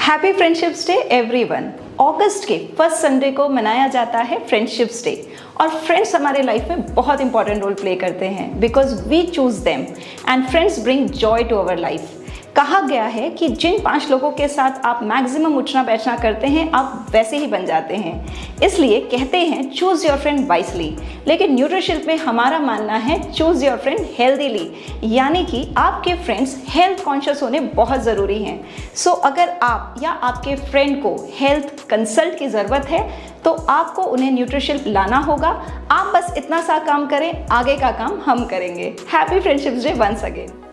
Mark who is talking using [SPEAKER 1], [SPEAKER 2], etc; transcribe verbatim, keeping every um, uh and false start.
[SPEAKER 1] Happy friendships day everyone. अगस्त के first Sunday को मनाया जाता है फ्रेंडशिप्स डे और फ्रेंड्स हमारे लाइफ में बहुत इंपॉर्टेंट रोल प्ले करते हैं because we choose them and friends bring joy to our life. कहा गया है कि जिन पांच लोगों के साथ आप मैक्सिमम उठना बैठना करते हैं आप वैसे ही बन जाते हैं, इसलिए कहते हैं चूज योर फ्रेंड वाइसली। लेकिन न्यूट्रिशिल्प में हमारा मानना है चूज योर फ्रेंड हेल्दीली, यानी कि आपके फ्रेंड्स हेल्थ कॉन्शियस होने बहुत ज़रूरी हैं। सो so, अगर आप या आपके फ्रेंड को हेल्थ कंसल्ट की ज़रूरत है तो आपको उन्हें न्यूट्रिशिल्प लाना होगा। आप बस इतना सा काम करें, आगे का काम हम करेंगे। Happy friendships day once again.